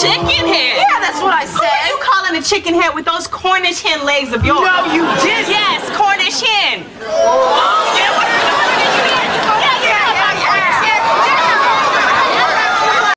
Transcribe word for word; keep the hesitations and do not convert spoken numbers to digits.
chicken head. Yeah, that's what I said. Who are you calling a chicken head with those Cornish hen legs of yours? No, you didn't. Yes, Cornish